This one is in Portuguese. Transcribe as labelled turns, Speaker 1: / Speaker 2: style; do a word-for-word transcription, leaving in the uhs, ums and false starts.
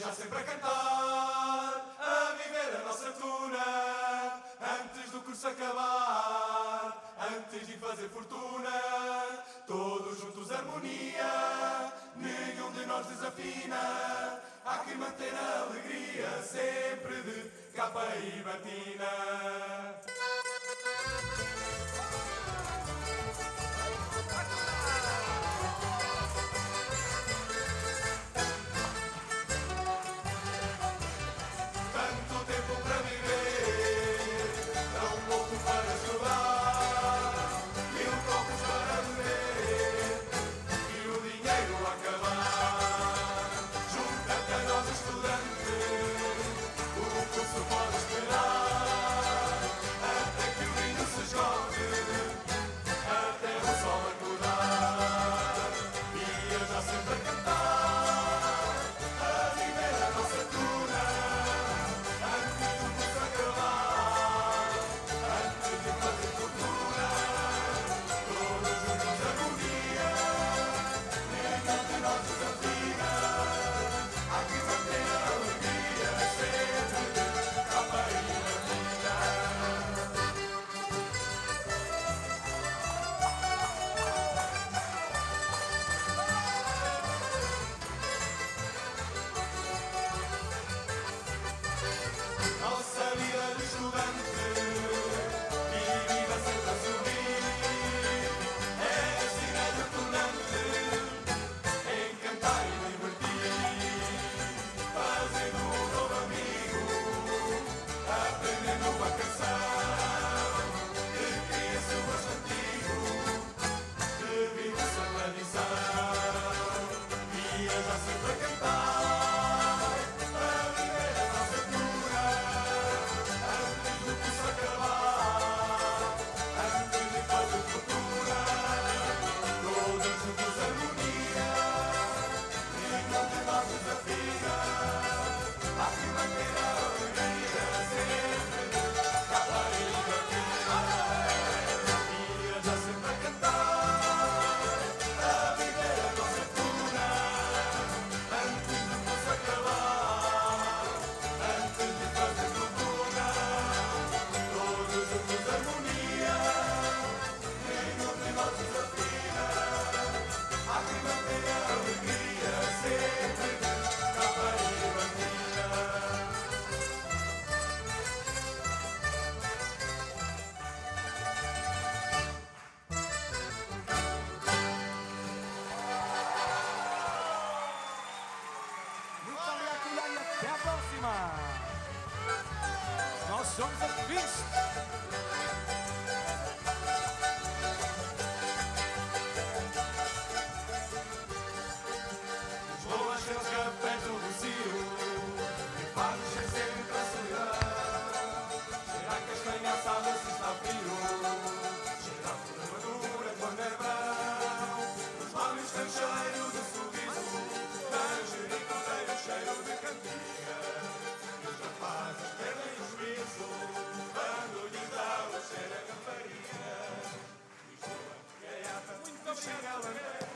Speaker 1: já sempre a cantar, a viver a nossa tuna, antes do curso acabar, antes de fazer fortuna, todos juntos harmonia, nenhum de nós desafina, há que manter a alegria sempre de capa e batina.
Speaker 2: Nós somos a Fist.
Speaker 1: Lisboa, seus cafés do Rocio, e fazes ser sempre a solidão. Cheira a castanha assada se está frio, cheira a fruta madura quando é verão. Os lábios têm cheiro de sorriso, manjericão tem o cheiro de cantiga. E os rapazes perdem o juízo quando lhes dá o cheiro a rapariga. Lisboa, que é ata, muito chega a lamber.